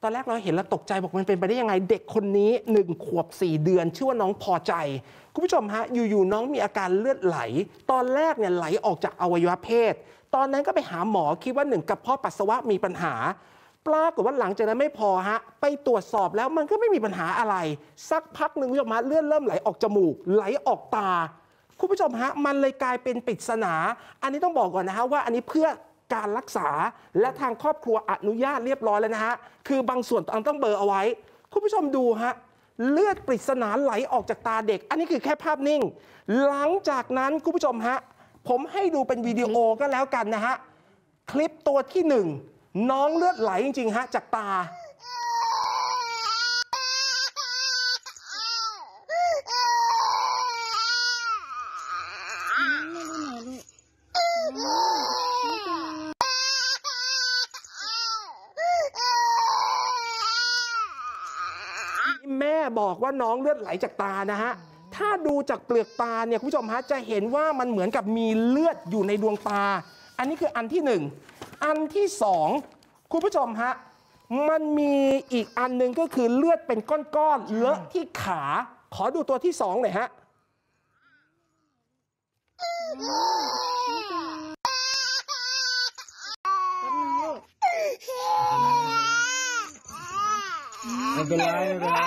อนแรกเราเห็นแล้วตกใจบอกมันเป็นไปได้ยังไงเด็กคนนี้1 ขวบ 4 เดือนชื่อว่าน้องพอใจคุณผู้ชมฮะอยู่ๆน้องมีอาการเลือดไหลตอนแรกเนี่ยไหลออกจากอวัยวะเพศตอนนั้นก็ไปหาหมอคิดว่า1 กระเพาะปัสสาวะมีปัญหาปรากฏว่าหลังจากนั้นไม่พอฮะไปตรวจสอบแล้วมันก็ไม่มีปัญหาอะไรสักพักหนึ่งคุณผู้ชมฮะเลือดเริ่มไหลออกจมูกไหลออกตาคุณผู้ชมฮะมันเลยกลายเป็นปริศนาอันนี้ต้องบอกก่อนนะฮะว่าอันนี้เพื่อการรักษาและทางครอบครัวอนุญาตเรียบร้อยแล้วนะฮะคือบางส่วนต้องเบลอเอาไว้คุณผู้ชมดูฮะเลือดปริศนาไหลออกจากตาเด็กอันนี้คือแค่ภาพนิ่งหลังจากนั้นคุณผู้ชมฮะผมให้ดูเป็นวิดีโอก็แล้วกันนะฮะคลิปตัวที่1น้องเลือดไหลจริงๆฮะจากตาแม่บอกว่าน้องเลือดไหลจากตานะฮะถ้าดูจากเปลือกตาเนี่ยคุณผู้ชมฮะจะเห็นว่ามันเหมือนกับมีเลือดอยู่ในดวงตาอันนี้คืออันที่1อันที่2คุณผู้ชมฮะมันมีอีกอันหนึ่งก็คือเลือดเป็นก้อนๆเลอะที่ขาขอดูตัวที่2หน่อยฮะไม่เป็นไรไม่เป็นไร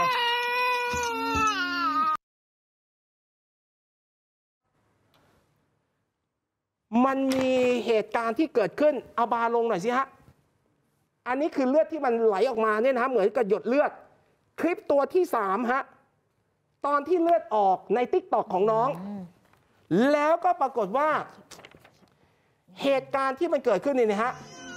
มันมีเหตุการณ์ที่เกิดขึ้นเอาบาลงหน่อยสิฮะอันนี้คือเลือดที่มันไหลออกมาเนี่ยนะเหมือนกับหยดเลือดคลิปตัวที่3ฮะตอนที่เลือดออกใน TikTok ของน้องแล้วก็ปรากฏว่าเหตุการณ์ที่มันเกิดขึ้นนี่นะฮะ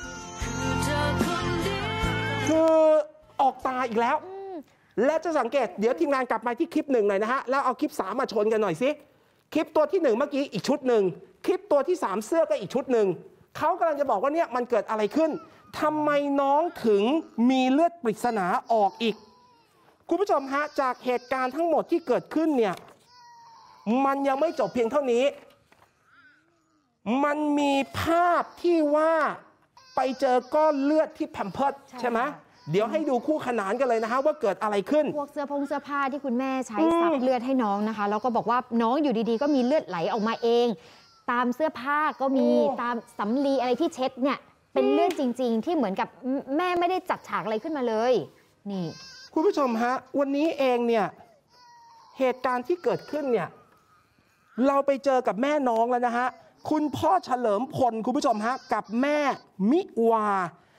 คือออกตาอีกแล้วและจะสังเกตเดี๋ยวทีมงานกลับมาที่คลิป1หน่อยนะฮะแล้วเอาคลิป3มาชนกันหน่อยสิคลิปตัวที่1เมื่อกี้อีกชุดหนึ่งคลิปตัวที่3เสื้อก็อีกชุดหนึ่งเขากำลังจะบอกว่าเนี่ยมันเกิดอะไรขึ้นทำไมน้องถึงมีเลือดปริศนาออกอีกคุณผู้ชมฮะจากเหตุการณ์ทั้งหมดที่เกิดขึ้นเนี่ยมันยังไม่จบเพียงเท่านี้มันมีภาพที่ว่าไปเจอก้อนเลือดที่แพมเพิร์สใช่ไหมเดี๋ยวให้ดูคู่ขนานกันเลยนะฮะว่าเกิดอะไรขึ้นพวกเสื้อผ้าที่คุณแม่ใช้ซับเลือดให้น้องนะคะแล้วก็บอกว่าน้องอยู่ดีๆก็มีเลือดไหลออกมาเองตามเสื้อผ้าก็มีตามสำลีอะไรที่เช็ดเนี่ยเป็นเลือดจริงๆที่เหมือนกับแม่ไม่ได้จัดฉากอะไรขึ้นมาเลยนี่คุณผู้ชมฮะวันนี้เองเนี่ยเหตุการณ์ที่เกิดขึ้นเนี่ยเราไปเจอกับแม่น้องแล้วนะฮะคุณพ่อเฉลิมพลคุณผู้ชมฮะกับแม่มิวา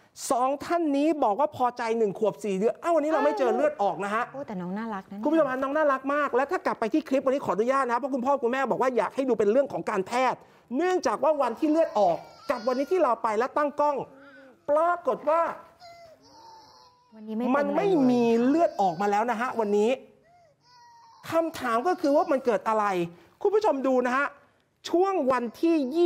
2 ท่านนี้บอกว่าพอใจ1 ขวบ 4 เดือนวันนี้เราไม่เจอเลือดออกนะฮะแต่น้องน่ารักนะคุณผู้ชมฮะน้องน่ารักมากและถ้ากลับไปที่คลิปวันนี้ขออนุญาตนะเพราะคุณพ่อคุณแม่บอกว่าอยากให้ดูเป็นเรื่องของการแพทย์เนื่องจากว่าวันที่เลือดออกกับวันนี้ที่เราไปแล้วตั้งกล้องปรากฏว่าวันนี้มันไม่มีเลือดออกมาแล้วนะฮะวันนี้คำถามก็คือว่ามันเกิดอะไรคุณผู้ชมดูนะฮะช่วงวันที่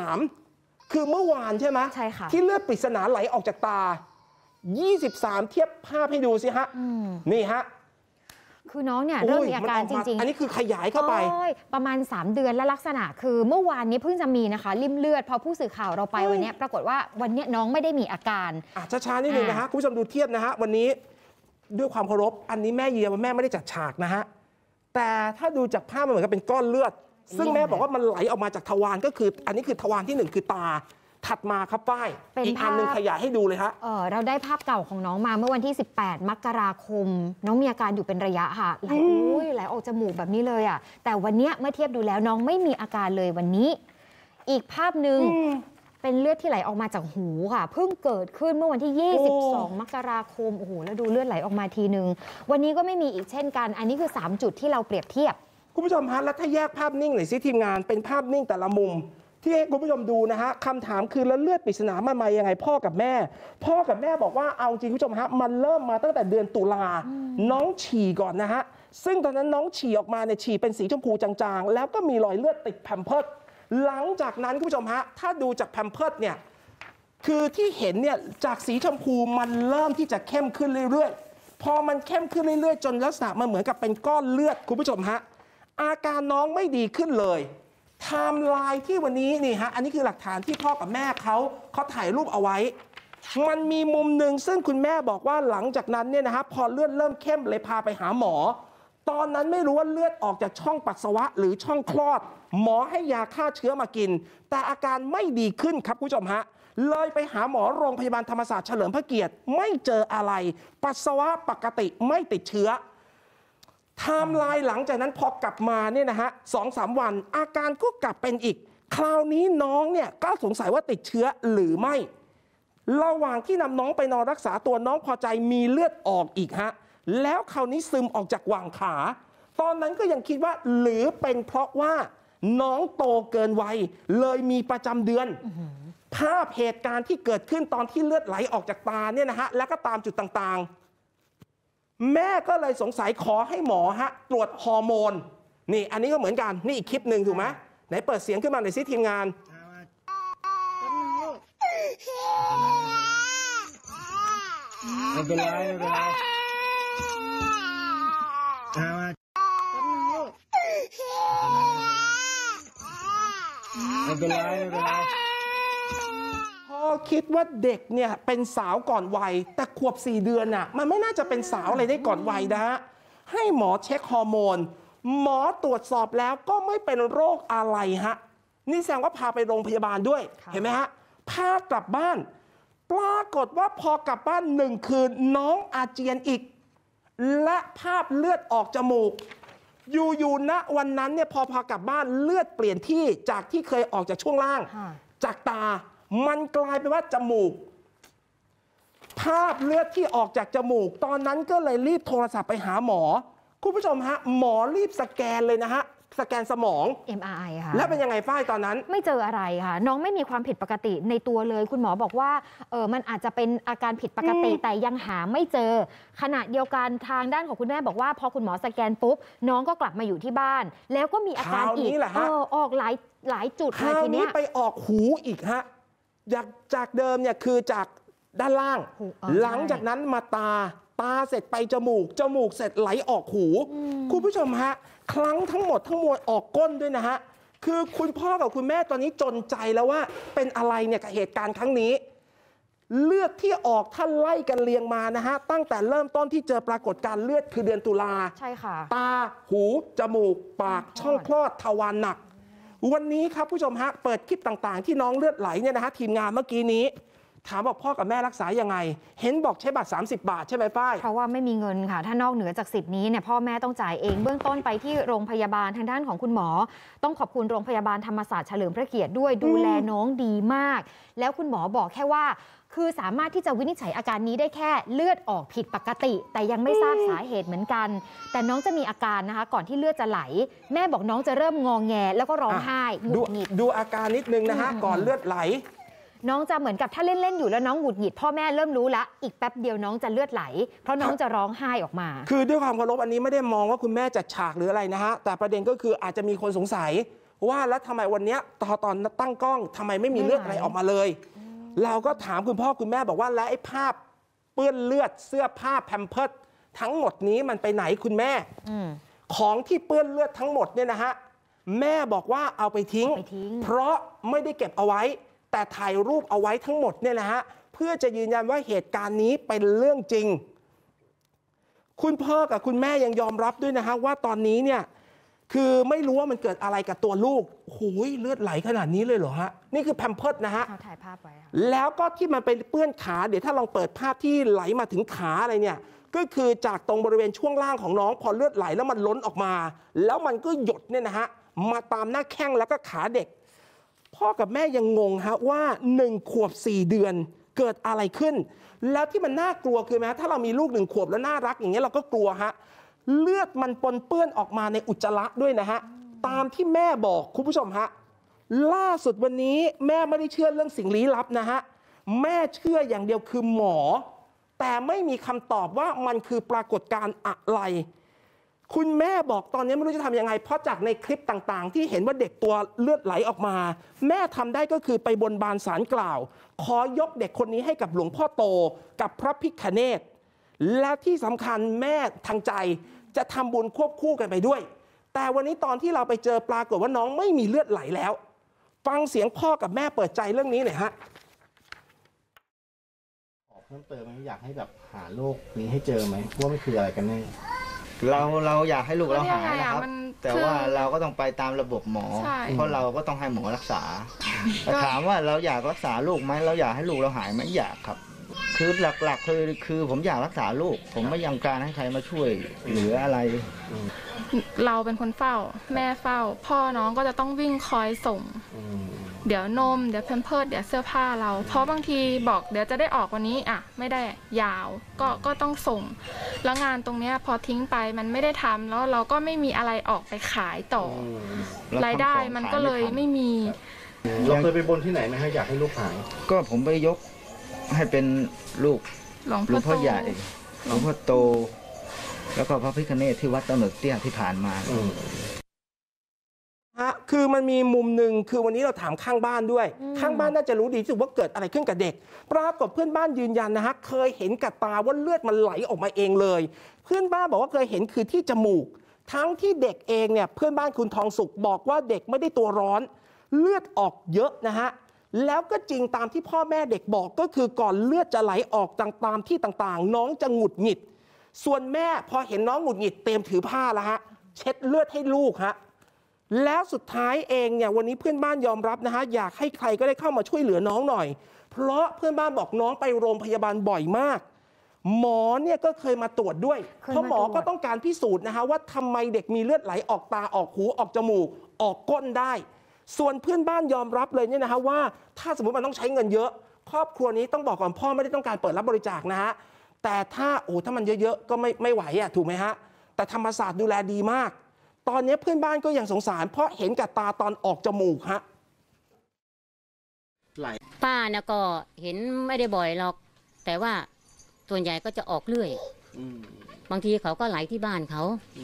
23คือเมื่อวานใช่ไหมใช่ค่ะที่เลือดปริศนาไหลออกจากตา23เทียบภาพให้ดูสิฮะนี่ฮะคือน้องเนี่ยเริ่มมีอาการจริงๆอันนี้คือขยายเข้าไปประมาณ3 เดือนและลักษณะคือเมื่อวานนี้เพิ่งจะมีนะคะริ่มเลือดพอผู้สื่อข่าวเราไปวันนี้ปรากฏว่าวันนี้น้องไม่ได้มีอาการช้าๆนิดนึงนะฮะคุณผู้ชมดูเทียบนะฮะวันนี้ด้วยความเคารพอันนี้แม่ยืนยันว่าแม่ไม่ได้จัดฉากนะฮะแต่ถ้าดูจากภาพมันเหมือนกับเป็นก้อนเลือดซึ่งแม่บอกว่ามันไหลออกมาจากทวารก็คืออันนี้คือทวารที่1คือตาถัดมาครับป้ายอีกอันนึงขยายให้ดูเลยฮะเราได้ภาพเก่าของน้องมาเมื่อวันที่18 มกราคมน้องมีอาการอยู่เป็นระยะค่ะไหลออกจมูกแบบนี้เลยอ่ะแต่วันนี้เมื่อเทียบดูแล้วน้องไม่มีอาการเลยวันนี้อีกภาพหนึ่งเป็นเลือดที่ไหลออกมาจากหูค่ะเพิ่งเกิดขึ้นเมื่อวันที่22 มกราคมโอ้โหแล้วดูเลือดไหลออกมาทีนึงวันนี้ก็ไม่มีอีกเช่นกันอันนี้คือ3 จุดที่เราเปรียบเทียบคุณผู้ชมฮะแล้วถ้าแยกภาพนิ่งหน่อยสิทีมงานเป็นภาพนิ่งแต่ละมุมที่ให้คุณผู้ชมดูนะฮะคำถามคือแล้วเลือดปริศนามันมายังไงพ่อกับแม่บอกว่าเอาจริงคุณผู้ชมฮะมันเริ่มมาตั้งแต่เดือนตุลาน้องฉี่ก่อนนะฮะซึ่งตอนนั้นน้องฉี่ออกมาเนี่ยฉี่เป็นสีชมพูจางๆแล้วก็มีรอยเลือดติดแพมเพิร์สหลังจากนั้นคุณผู้ชมฮะถ้าดูจากแพมเพิร์สเนี่ยคือที่เห็นเนี่ยจากสีชมพูมันเริ่มที่จะเข้มขึ้นเรื่อยๆพอมันเข้มขึ้นเรื่อยๆจนลักษณะมันเหมือนกับเป็นก้อนเลือดคุณผู้ชมฮะอาการน้องไม่ดีขึ้นเลยไทม์ไลน์ที่วันนี้นี่ฮะอันนี้คือหลักฐานที่พ่อกับแม่เขาถ่ายรูปเอาไว้มันมีมุมหนึ่งซึ่งคุณแม่บอกว่าหลังจากนั้นเนี่ยนะฮะพอเลือดเริ่มเข้มเลยพาไปหาหมอตอนนั้นไม่รู้ว่าเลือดออกจากช่องปัสสาวะหรือช่องคลอดหมอให้ยาฆ่าเชื้อมากินแต่อาการไม่ดีขึ้นครับคุณผู้ชมฮะเลยไปหาหมอโรงพยาบาลธรรมศาสตร์เฉลิมพระเกียรติไม่เจออะไรปัสสาวะปกติไม่ติดเชื้อไทม์ไลน์หลังจากนั้นพอกลับมาเนี่ยนะฮะ2-3 วันอาการก็กลับเป็นอีกคราวนี้น้องเนี่ยก็สงสัยว่าติดเชื้อหรือไม่ระหว่างที่นำน้องไปนอนรักษาตัวน้องพอใจมีเลือดออกอีกฮะแล้วคราวนี้ซึมออกจากหว่างขาตอนนั้นก็ยังคิดว่าหรือเป็นเพราะว่าน้องโตเกินวัยเลยมีประจำเดือนภาพเหตุการณ์ที่เกิดขึ้นตอนที่เลือดไหลออกจากตาเนี่ยนะฮะแล้วก็ตามจุดต่างๆแม่ก็เลยสงสัยขอให้หมอฮะตรวจฮอร์โมนนี่อันนี้ก็เหมือนกันนี่อีกคลิปหนึ่งถูกไหมไหนเปิดเสียงขึ้นมาหน่อยสิทีมงานไม่เป็นไรไม่เป็นไรไม่เป็นไรไม่เป็นไรพอคิดว่าเด็กเนี่ยเป็นสาวก่อนวัยแต่ขวบ4 เดือนน่ะมันไม่น่าจะเป็นสาวอะไรได้ก่อนวัยนะฮะให้หมอเช็คฮอร์โมนหมอตรวจสอบแล้วก็ไม่เป็นโรคอะไรฮะนี่แสดงว่าพาไปโรงพยาบาลด้วยเห็นไหมฮะพากลับบ้านปรากฏว่าพอกลับบ้าน1 คืนน้องอาเจียนอีกและภาพเลือดออกจมูกอยู่ณวันนั้นเนี่ยพากลับบ้านเลือดเปลี่ยนที่จากที่เคยออกจากช่วงล่างจากตามันกลายเป็นว่าจมูกภาพเลือดที่ออกจากจมูกตอนนั้นก็เลยรีบโทรศัพท์ไปหาหมอคุณผู้ชมฮะหมอรีบสแกนเลยนะฮะสแกนสมอง MRI ค่ะแล้วเป็นยังไงฝ้ายตอนนั้นไม่เจออะไรค่ะน้องไม่มีความผิดปกติในตัวเลยคุณหมอบอกว่ามันอาจจะเป็นอาการผิดปกติแต่ยังหาไม่เจอขณะเดียวกันทางด้านของคุณแม่บอกว่าพอคุณหมอสแกนปุ๊บน้องก็กลับมาอยู่ที่บ้านแล้วก็มีอาการอีกออกหลายจุดเลยทีเนี้ยไปออกหูอีกฮะจากเดิมเนี่ยคือจากด้านล่างหลังจากนั้นมาตาเสร็จไปจมูกเสร็จไหลออกหูคุณผู้ชมฮะครั้งทั้งหมดทั้งมวลออกก้นด้วยนะฮะคือคุณพ่อกับคุณแม่ตอนนี้จนใจแล้วว่าเป็นอะไรเนี่ยกับเหตุการณ์ครั้งนี้เลือดที่ออกท่านไล่กันเรียงมานะฮะตั้งแต่เริ่มต้นที่เจอปรากฏการเลือดคือเดือนตุลาใช่ค่ะตาหูจมูกปากช่องคลอดทวารหนักวันนี้ครับผู้ชมฮะเปิดคลิปต่างๆที่น้องเลือดไหลเนี่ยนะฮะทีมงานเมื่อกี้นี้ถามบอกพ่อกับแม่รักษายังไงเห็นบอกใช้บัตร30 บาทใช่ไหมฝ้ายเพราะว่าไม่มีเงินค่ะถ้านอกเหนือจากสิทธิ์นี้เนี่ยพ่อแม่ต้องจ่ายเองเบื้องต้นไปที่โรงพยาบาลทางด้านของคุณหมอต้องขอบคุณโรงพยาบาลธรรมศาสตร์เฉลิมพระเกียรติด้วยดูแลน้องดีมากแล้วคุณหมอบอกแค่ว่าคือสามารถที่จะวินิจฉัยอาการนี้ได้แค่เลือดออกผิดปกติแต่ยังไม่ทราบสาเหตุเหมือนกันแต่น้องจะมีอาการนะคะก่อนที่เลือดจะไหลแม่บอกน้องจะเริ่มงอแงแล้วก็ร้องไห้หงุดหงิดดูอาการนิดนึงนะฮะก่อนเลือดไหลน้องจะเหมือนกับถ้าเล่นอยู่แล้วน้องหงุดหงิดพ่อแม่เริ่มรู้ละอีกแป๊บเดียวน้องจะเลือดไหลเพราะน้องจะร้องไห้ออกมาคือด้วยความเคารพอันนี้ไม่ได้มองว่าคุณแม่จัดฉากหรืออะไรนะฮะแต่ประเด็นก็คืออาจจะมีคนสงสัยว่าแล้วทำไมวันนี้ตอนตั้งกล้องทำไมไม่มีเลือดไหลออกมาเลยเราก็ถามคุณพ่อคุณแม่บอกว่าแล้วไอ้ภาพเปื้อนเลือดเสื้อผ้าแพมเพิร์สทั้งหมดนี้มันไปไหนคุณแม่ของที่เปื้อนเลือดทั้งหมดเนี่ยนะฮะแม่บอกว่าเอาไปทิ้งเพราะไม่ได้เก็บเอาไว้แต่ถ่ายรูปเอาไว้ทั้งหมดเนี่ยนะฮะเพื่อจะยืนยันว่าเหตุการณ์นี้เป็นเรื่องจริงคุณพ่อกับคุณแม่ยังยอมรับด้วยนะฮะว่าตอนนี้เนี่ยคือไม่รู้ว่ามันเกิดอะไรกับตัวลูกโอ้ยเลือดไหลขนาดนี้เลยเหรอฮะนี่คือแพมเพิร์สนะฮะถ่ายภาพไว้แล้วก็ที่มันเป็นเปื้อนขาเดี๋ยวถ้าลองเปิดภาพที่ไหลมาถึงขาอะไรเนี่ยก็คือจากตรงบริเวณช่วงล่างของน้องพอเลือดไหลแล้วมันล้นออกมาแล้วมันก็หยดเนี่ยนะฮะมาตามหน้าแข้งแล้วก็ขาเด็กพ่อกับแม่ยังงงฮะว่า1 ขวบ 4 เดือนเกิดอะไรขึ้นแล้วที่มันน่ากลัวคือไหมถ้าเรามีลูก1 ขวบแล้วน่ารักอย่างเงี้ยเราก็กลัวฮะเลือดมันปนเปื้อนออกมาในอุจจาระด้วยนะฮะตามที่แม่บอกคุณผู้ชมฮะล่าสุดวันนี้แม่ไม่ได้เชื่อเรื่องสิ่งลี้ลับนะฮะแม่เชื่ออย่างเดียวคือหมอแต่ไม่มีคำตอบว่ามันคือปรากฏการณ์อะไรคุณแม่บอกตอนนี้ไม่รู้จะทำยังไงเพราะจากในคลิปต่างๆที่เห็นว่าเด็กตัวเลือดไหลออกมาแม่ทำได้ก็คือไปบนบานศาลกล่าวขอยกเด็กคนนี้ให้กับหลวงพ่อโตกับพระพิฆเนศและที่สำคัญแม่ทางใจจะทำบุญควบคู่กันไปด้วยแต่วันนี้ตอนที่เราไปเจอปรากฏว่าน้องไม่มีเลือดไหลแล้วฟังเสียงพ่อกับแม่เปิดใจเรื่องนี้หน่อยฮะเพิ่มเติมไหมอยากให้แบบหาโรคนี้ให้เจอไหมว่ามันคืออะไรกันแน่เราอยากให้ลูกเราหายนะครับแต่ว่าเราก็ต้องไปตามระบบหมอเพราะเราก็ต้องให้หมอรักษาแต่ถามว่าเราอยากรักษาลูกไหมเราอยากให้ลูกเราหายไหมอยากครับคือหลักๆคือผมอยากรักษาลูกผมไม่ยังการให้ใครมาช่วยหรืออะไรเราเป็นคนเฝ้าแม่เฝ้าพ่อน้องก็จะต้องวิ่งคอยส่งเดี๋ยวนมเดี๋ยวแพมเพิร์สเดี๋ยวเสื้อผ้าเราเพราะบางทีบอกเดี๋ยวจะได้ออกวันนี้อ่ะไม่ได้ยาวก็ต้องส่งแล้วงานตรงเนี้ยพอทิ้งไปมันไม่ได้ทำแล้วเราก็ไม่มีอะไรออกไปขายต่อรายได้มันก็เลยไม่มีเราเคยไปบนที่ไหนไหมให้อยากให้ลูกหายก็ผมไปยกให้เป็นลูกหลวงพ่อใหญ่หลวงพ่อโตแล้วก็พระพิฆเนศที่วัดตะเนิดเตี้ยที่ผ่านมาคือมันมีมุมหนึ่งคือวันนี้เราถามข้างบ้านด้วยข้างบ้านน่าจะรู้ดีที่สุดว่าเกิดอะไรขึ้นกับเด็กปรากฏเพื่อนบ้านยืนยันนะฮะเคยเห็นกับตาว่าเลือดมันไหลออกมาเองเลยเพื่อนบ้านบอกว่าเคยเห็นคือที่จมูกทั้งที่เด็กเองเนี่ยเพื่อนบ้านคุณทองสุขบอกว่าเด็กไม่ได้ตัวร้อนเลือดออกเยอะนะฮะแล้วก็จริงตามที่พ่อแม่เด็กบอกก็คือก่อนเลือดจะไหลออกตามที่ต่างๆน้องจะหงุดหงิดส่วนแม่พอเห็นน้องหงุดหงิดเตรียมถือผ้าแล้วฮะเช็ดเลือดให้ลูกฮะแล้วสุดท้ายเองเนี่ยวันนี้เพื่อนบ้านยอมรับนะฮะอยากให้ใครก็ได้เข้ามาช่วยเหลือน้องหน่อยเพราะเพื่อนบ้านบอกน้องไปโรงพยาบาลบ่อยมากหมอเนี่ยก็เคยมาตรวจด้วยเพราะหมอก็ต้องการพิสูจน์นะฮะว่าทำไมเด็กมีเลือดไหลออกตาออกหูออกจมูกออกก้นได้ส่วนเพื่อนบ้านยอมรับเลยเนี่ยนะฮะว่าถ้าสมมติมันต้องใช้เงินเยอะครอบครัวนี้ต้องบอกก่อนพ่อไม่ได้ต้องการเปิดรับบริจาคนะฮะแต่ถ้ามันเยอะๆก็ไม่ไหวอ่ะถูกไหมฮะแต่ธรรมศาสตร์ดูแลดีมากตอนนี้เพื่อนบ้านก็ยังสงสารเพราะเห็นกับตาตอนออกจมูกฮะป้านะก็เห็นไม่ได้บ่อยหรอกแต่ว่าส่วนใหญ่ก็จะออกเรื่อยบางทีเขาก็ไหลที่บ้านเขา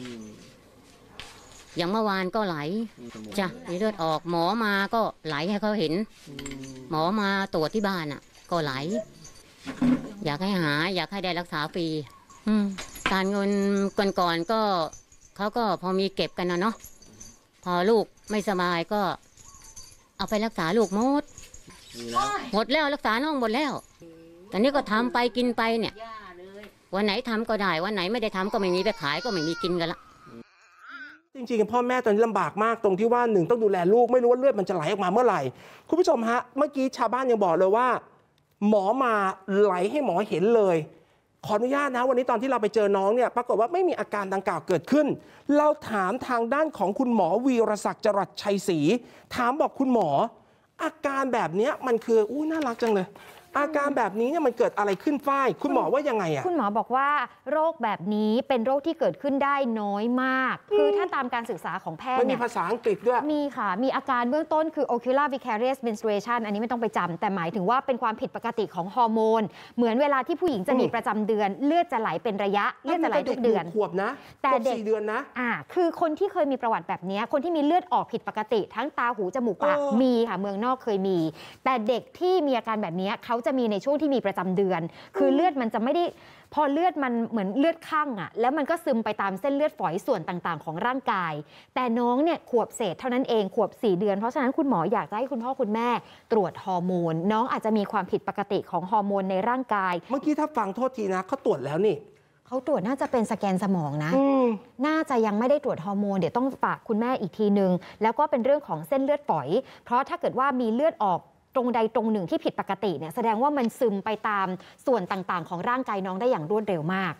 อย่างเมื่อวานก็ไหลจ้ะมีเลือดออกหมอมาก็ไหลให้เขาเห็นหมอมาตรวจที่บ้านอ่ะก็ไหลอยากให้หาอยากให้ได้รักษาฟรีการเงินก่อนก็เขาก็พอมีเก็บกันนะเนาะพอลูกไม่สบายก็เอาไปรักษาลูกหมดแล้วรักษาน้องหมดแล้วตอนนี้ก็ทำไปกินไปเนี่ยวันไหนทำก็ได้วันไหนไม่ได้ทำก็ไม่มีไปขายก็ไม่มีกินกันละจริงๆพ่อแม่ตอนนี้ลำบากมากตรงที่ว่าหนึ่งต้องดูแลลูกไม่รู้ว่าเลือดมันจะไหลออกมาเมื่อไหร่คุณผู้ชมฮะเมื่อกี้ชาวบ้านยังบอกเลยว่าหมอมาไหลให้หมอเห็นเลยขออนุญาตนะวันนี้ตอนที่เราไปเจอน้องเนี่ยปรากฏว่าไม่มีอาการดังกล่าวเกิดขึ้นเราถามทางด้านของคุณหมอวีรศักดิ์จรัสชัยศรีถามบอกคุณหมออาการแบบนี้มันคือน่ารักจังเลยอาการแบบนี้เนี่ยมันเกิดอะไรขึ้นฝ้ายคุณหมอว่ายังไงอ่ะคุณหมอบอกว่าโรคแบบนี้เป็นโรคที่เกิดขึ้นได้น้อยมากคือถ้าตามการศึกษาของแพทย์เนี่ยมีภาษาอังกฤษด้วยมีค่ะมีอาการเบื้องต้นคือ ocular vicarious menstruation อันนี้ไม่ต้องไปจำแต่หมายถึงว่าเป็นความผิดปกติของฮอร์โมนเหมือนเวลาที่ผู้หญิงจะมีประจำเดือนเลือดจะไหลเป็นระยะเลือดจะไหลทุกเดือนขวบนะแต่เด็ก 4 เดือนนะคือคนที่เคยมีประวัติแบบนี้คนที่มีเลือดออกผิดปกติทั้งตาหูจมูกปากมีค่ะเมืองนอกเคยมีแต่เด็กที่มีอาการแบบนี้เขาจะมีในช่วงที่มีประจำเดือนคือเลือดมันจะไม่ได้พอเลือดมันเหมือนเลือดข้างอ่ะแล้วมันก็ซึมไปตามเส้นเลือดฝอยส่วนต่างๆของร่างกายแต่น้องเนี่ยขวบเศษเท่านั้นเองขวบ4 เดือนเพราะฉะนั้นคุณหมออยากจะให้คุณพ่อคุณแม่ตรวจฮอร์โมนน้องอาจจะมีความผิดปกติของฮอร์โมนในร่างกายเมื่อกี้ถ้าฟังโทษทีนะเขาตรวจแล้วนี่เขาตรวจน่าจะเป็นสแกนสมองนะน่าจะยังไม่ได้ตรวจฮอร์โมนเดี๋ยวต้องฝากคุณแม่อีกทีนึงแล้วก็เป็นเรื่องของเส้นเลือดฝอยเพราะถ้าเกิดว่ามีเลือดออกตรงใดตรงหนึ่งที่ผิดปกติเนี่ยแสดงว่ามันซึมไปตามส่วนต่างๆของร่างกายน้องได้อย่างรวดเร็วมาก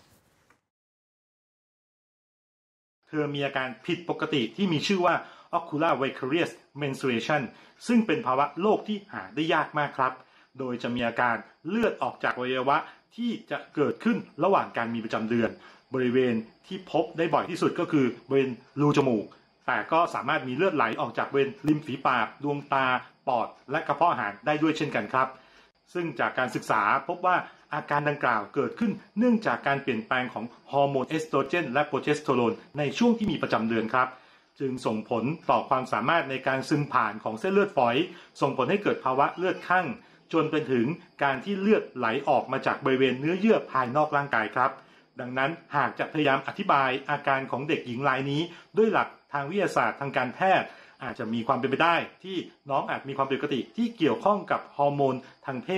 เธอมีอาการผิดปกติที่มีชื่อว่า ocular vicarious menstruation ซึ่งเป็นภาวะโรคที่หาได้ยากมากครับโดยจะมีอาการเลือดออกจากอวัยวะที่จะเกิดขึ้นระหว่างการมีประจำเดือนบริเวณที่พบได้บ่อยที่สุดก็คือบริเวณรูจมูกแต่ก็สามารถมีเลือดไหลออกจากบริเวณริมฝีปากดวงตาปอดและกระเพาะอาหารได้ด้วยเช่นกันครับซึ่งจากการศึกษาพบว่าอาการดังกล่าวเกิดขึ้นเนื่องจากการเปลี่ยนแปลงของฮอร์โมนเอสโตรเจนและโปรเจสเตอโรนในช่วงที่มีประจำเดือนครับจึงส่งผลต่อความสามารถในการซึมผ่านของเส้นเลือดฝอยส่งผลให้เกิดภาวะเลือดคั่งจนไปถึงการที่เลือดไหลออกมาจากบริเวณเนื้อเยื่อภายนอกร่างกายครับดังนั้นหากจะพยายามอธิบายอาการของเด็กหญิงรายนี้ด้วยหลักทางวิทยาศาสตร์ทางการแพทย์อาจจะมีความเป็นไปได้ที่น้องอาจมีความผิดปกติที่เกี่ยวข้องกับฮอร์โมนทางเพศ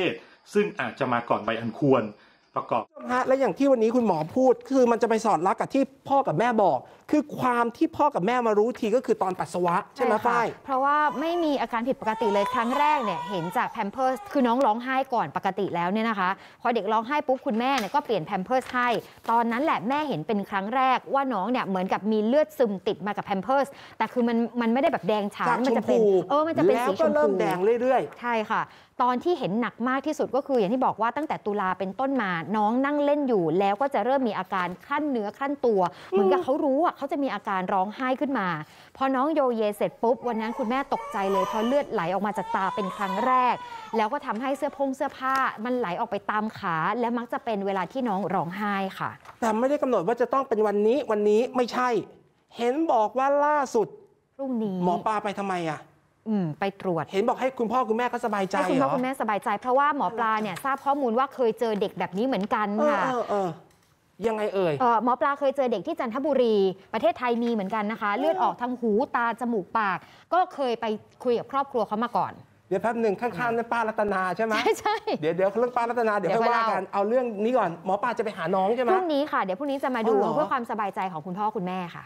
ซึ่งอาจจะมาก่อนวัยอันควรประกอบและอย่างที่วันนี้คุณหมอพูดคือมันจะไปสอดรับกับที่พ่อกับแม่บอก คือความที่พ่อกับแม่มารู้ทีก็คือตอนปัสสาวะใช่ไหมฝ้ายเพราะว่าไม่มีอาการผิดปกติเลยครั้งแรกเนี่ยเห็นจากแพมเพิร์สคือน้องร้องไห้ก่อนปกติแล้วเนี่ยนะคะพอเด็กร้องไห้ปุ๊บคุณแม่เนี่ยก็เปลี่ยนแพมเพิร์สให้ตอนนั้นแหละแม่เห็นเป็นครั้งแรกว่าน้องเนี่ยเหมือนกับมีเลือดซึมติดมากับแพมเพิร์สแต่คือมันไม่ได้แบบแดงฉานมันจะเป็นมันจะเป็นสีชมพูแล้วก็เริ่มแดงเรื่อยๆใช่ค่ะตอนที่เห็นหนักมากที่สุดก็คืออย่างที่บอกว่าตั้งแต่ตุลาเป็นต้นมาน้องนั่งเล่นอยู่แล้วก็จะเริ่มมีอาการคลั่นเนื้อคลั่นตัวเหมือนกับเขารู้ว่าเขาจะมีอาการร้องไห้ขึ้นมาพอน้องโยเยเสร็จปุ๊บวันนั้นคุณแม่ตกใจเลยเพราะเลือดไหลออกมาจากตาเป็นครั้งแรกแล้วก็ทำให้เสื้อผ้ามันไหลออกไปตามขาและมักจะเป็นเวลาที่น้องร้องไห้ค่ะแต่ไม่ได้กำหนดว่าจะต้องเป็นวันนี้ไม่ใช่เห็นบอกว่าล่าสุดพรุ่งนี้หมอปลาไปทำไมไปตรวจเห็นบอกให้คุณพ่อคุณแม่เขาสบายใจให้คุณพ่อคุณแม่สบายใจเพราะว่าหมอปลาเนี่ยทราบข้อมูลว่าเคยเจอเด็กแบบนี้เหมือนกันค่ะยังไงเอ่ยหมอปลาเคยเจอเด็กที่จันทบุรีประเทศไทยมีเหมือนกันนะคะเลือดออกทางหูตาจมูกปากก็เคยไปคุยกับครอบครัวเขามาก่อนเดี๋ยวแป๊บหนึ่งข้างๆนั่นป้ารัตนาใช่ไหมใช่เดี๋ยวเรื่องป้ารัตนาเดี๋ยวค่อยว่ากันเอาเรื่องนี้ก่อนหมอปลาจะไปหาน้องใช่ไหมพรุ่งนี้ค่ะเดี๋ยวพรุ่งนี้จะมาดูเพื่อความสบายใจของคุณพ่อคุณแม่ค่ะ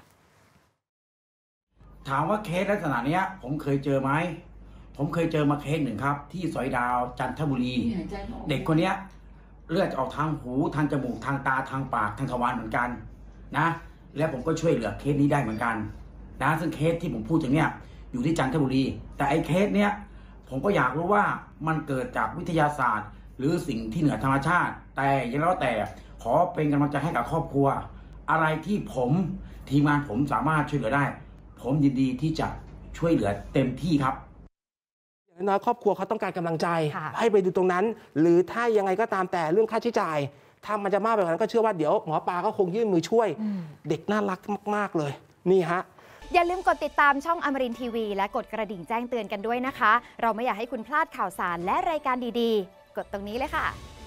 ถามว่าเคสลักษณะนี้ผมเคยเจอไหมผมเคยเจอมาเคสหนึ่งครับที่สอยดาวจันทบุรีเด็กคนนี้เลือดออกทางหูทางจมูกทางตาทางปากทางทวารเหมือนกันนะแล้วผมก็ช่วยเหลือเคสนี้ได้เหมือนกันนะซึ่งเคสที่ผมพูดถึงเนี่ยอยู่ที่จันทบุรีแต่ไอ้เคสเนี้ยผมก็อยากรู้ว่ามันเกิดจากวิทยาศาสตร์หรือสิ่งที่เหนือธรรมชาติแต่ยังแล้วแต่ขอเป็นกำลังใจให้กับครอบครัวอะไรที่ทีมงานผมสามารถช่วยเหลือได้ผมยินดีที่จะช่วยเหลือเต็มที่ครับอย่างน้อยครอบครัวเขาต้องการกำลังใจให้ไปดูตรงนั้นหรือถ้ายังไงก็ตามแต่เรื่องค่าใช้จ่ายถ้ามันจะมากไปกว่านั้นก็เชื่อว่าเดี๋ยวหมอปลาก็คงยื่นมือช่วยเด็กน่ารักมากๆเลยนี่ฮะอย่าลืมกดติดตามช่องอมรินทร์ทีวีและกดกระดิ่งแจ้งเตือนกันด้วยนะคะเราไม่อยากให้คุณพลาดข่าวสารและรายการดีๆกดตรงนี้เลยค่ะ